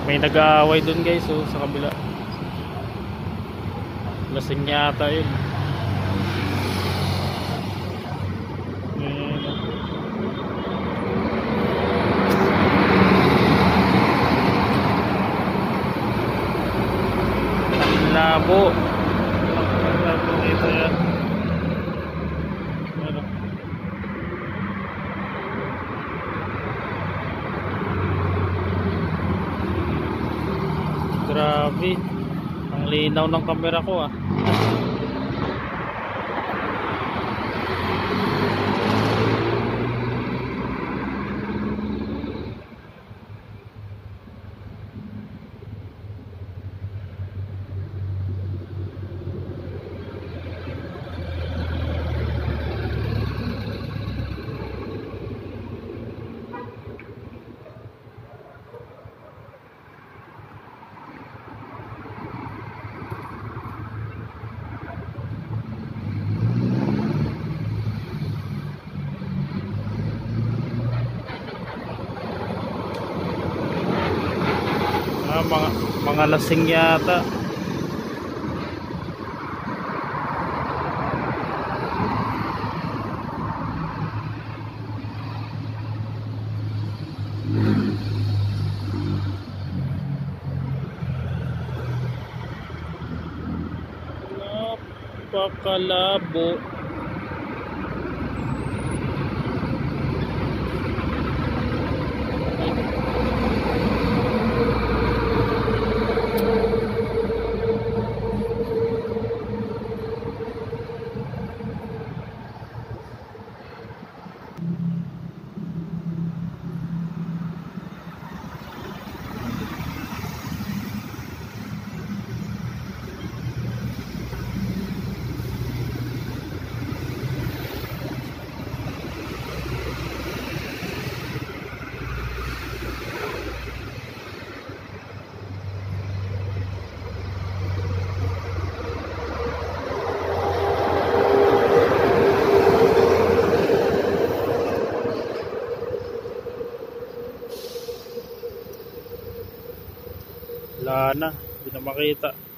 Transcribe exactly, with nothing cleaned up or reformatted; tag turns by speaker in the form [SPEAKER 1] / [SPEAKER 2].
[SPEAKER 1] May nag-aaway dun guys, oh, sa kabila. Lasing yata yun. Ayan. Labo. Labo nito yan. Ano? Grabe. Ang linaw ng camera ko ah. Ah, mga, mga lasing yata. Napakalabo. Wala na, hindi na makita.